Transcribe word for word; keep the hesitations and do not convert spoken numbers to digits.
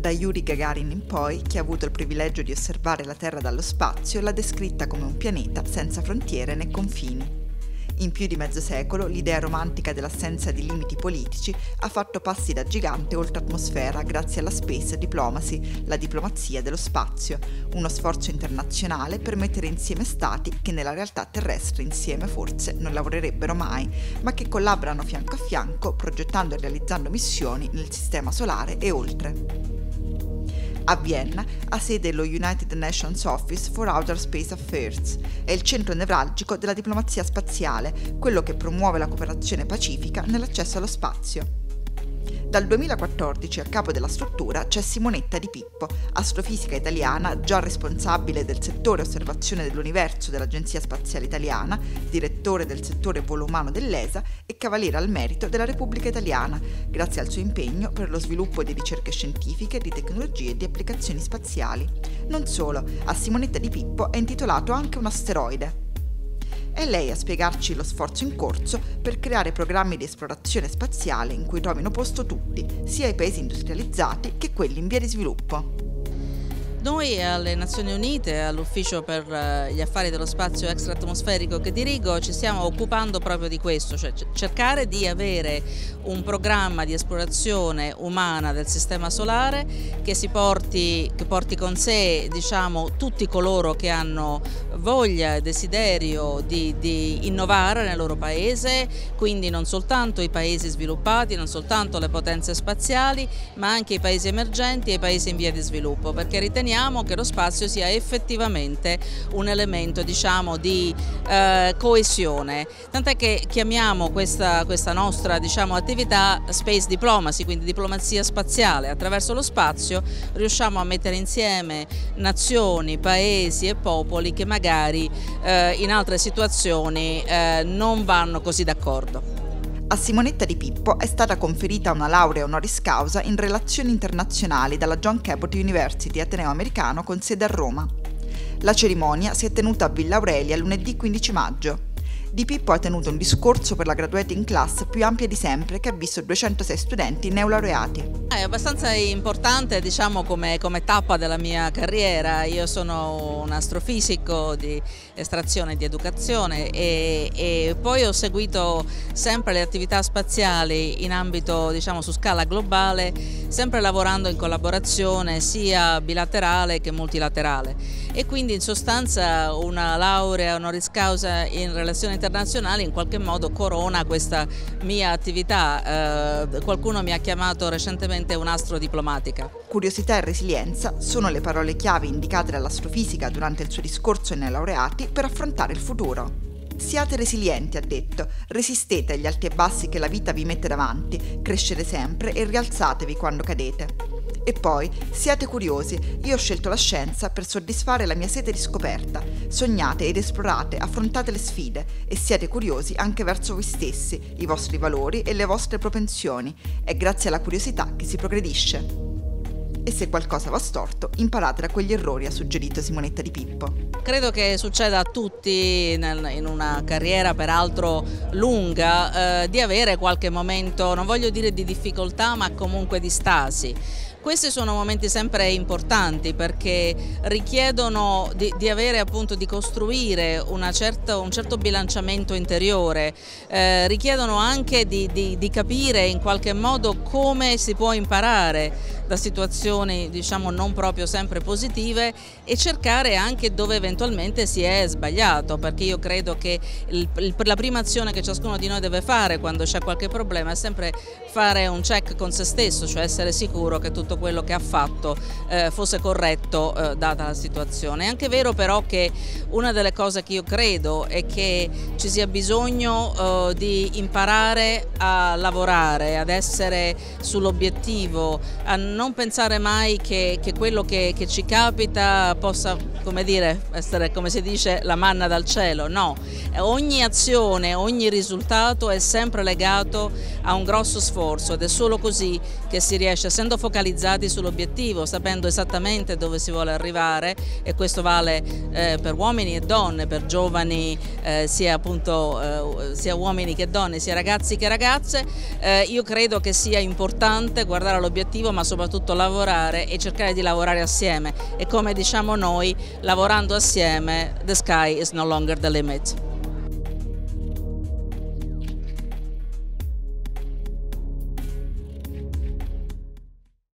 Da Yuri Gagarin in poi, chi ha avuto il privilegio di osservare la Terra dallo spazio l'ha descritta come un pianeta senza frontiere né confini. In più di mezzo secolo l'idea romantica dell'assenza di limiti politici ha fatto passi da gigante oltre atmosfera grazie alla space diplomacy, la diplomazia dello spazio, uno sforzo internazionale per mettere insieme stati che nella realtà terrestre insieme forse non lavorerebbero mai, ma che collaborano fianco a fianco progettando e realizzando missioni nel sistema solare e oltre. A Vienna ha sede lo United Nations Office for Outer Space Affairs, è il centro nevralgico della diplomazia spaziale, quello che promuove la cooperazione pacifica nell'accesso allo spazio. Dal duemilaquattordici a capo della struttura c'è Simonetta Di Pippo, astrofisica italiana, già responsabile del settore osservazione dell'universo dell'Agenzia Spaziale Italiana, direttore del settore volo umano dell'E S A e cavaliere al merito della Repubblica Italiana, grazie al suo impegno per lo sviluppo di ricerche scientifiche, di tecnologie e di applicazioni spaziali. Non solo, a Simonetta Di Pippo è intitolato anche un asteroide. È lei a spiegarci lo sforzo in corso per creare programmi di esplorazione spaziale in cui trovino posto tutti, sia i paesi industrializzati che quelli in via di sviluppo. Noi alle Nazioni Unite, all'Ufficio per gli affari dello spazio extraatmosferico che dirigo, ci stiamo occupando proprio di questo, cioè cercare di avere un programma di esplorazione umana del sistema solare che si porti, che porti con sé, diciamo, tutti coloro che hanno voglia e desiderio di, di innovare nel loro paese, quindi non soltanto i paesi sviluppati, non soltanto le potenze spaziali, ma anche i paesi emergenti e i paesi in via di sviluppo, perché riteniamo che lo spazio sia effettivamente un elemento, diciamo, di eh, coesione, tant'è che chiamiamo questa, questa nostra, diciamo, attività space diplomacy, quindi diplomazia spaziale. Attraverso lo spazio riusciamo a mettere insieme nazioni, paesi e popoli che magari eh, in altre situazioni eh, non vanno così d'accordo. A Simonetta Di Pippo è stata conferita una laurea honoris causa in relazioni internazionali dalla John Cabot University, ateneo americano con sede a Roma. La cerimonia si è tenuta a Villa Aurelia lunedì quindici maggio. Di Pippo ha tenuto un discorso per la graduating class più ampia di sempre che ha visto duecentosei studenti neolaureati. È abbastanza importante, diciamo, come, come tappa della mia carriera. Io sono un astrofisico di estrazione e di educazione e, e poi ho seguito sempre le attività spaziali in ambito, diciamo, su scala globale, sempre lavorando in collaborazione sia bilaterale che multilaterale. E quindi in sostanza una laurea honoris causa in relazioni internazionali in qualche modo corona questa mia attività. Eh, qualcuno mi ha chiamato recentemente un'astrodiplomatica. Curiosità e resilienza sono le parole chiave indicate dall'astrofisica durante il suo discorso ai neolaureati per affrontare il futuro. Siate resilienti, ha detto, resistete agli alti e bassi che la vita vi mette davanti, crescete sempre e rialzatevi quando cadete. E poi, siate curiosi, io ho scelto la scienza per soddisfare la mia sete di scoperta. Sognate ed esplorate, affrontate le sfide e siate curiosi anche verso voi stessi, i vostri valori e le vostre propensioni. È grazie alla curiosità che si progredisce. E se qualcosa va storto, imparate da quegli errori, ha suggerito Simonetta Di Pippo. Credo che succeda a tutti nel, in una carriera peraltro lunga eh, di avere qualche momento, non voglio dire di difficoltà, ma comunque di stasi. Questi sono momenti sempre importanti perché richiedono di, di avere, appunto, di costruire una certa, un certo bilanciamento interiore, eh, richiedono anche di, di, di capire in qualche modo come si può imparare da situazioni, diciamo, non proprio sempre positive e cercare anche dove eventualmente si è sbagliato, perché io credo che il, il, la prima azione che ciascuno di noi deve fare quando c'è qualche problema è sempre fare un check con se stesso, cioè essere sicuro che tutto quello che ha fatto eh, fosse corretto eh, data la situazione. È anche vero però che una delle cose che io credo è che ci sia bisogno eh, di imparare a lavorare, ad essere sull'obiettivo, a non pensare mai che, che quello che, che ci capita possa, come dire, essere, come si dice, la manna dal cielo. No, ogni azione, ogni risultato è sempre legato a un grosso sforzo ed è solo così che si riesce, essendo focalizzati sull'obiettivo, sapendo esattamente dove si vuole arrivare, e questo vale eh, per uomini e donne, per giovani eh, sia appunto eh, sia uomini che donne, sia ragazzi che ragazze. Eh, io credo che sia importante guardare all'obiettivo, ma soprattutto soprattutto lavorare e cercare di lavorare assieme, e come diciamo noi, lavorando assieme the sky is no longer the limit.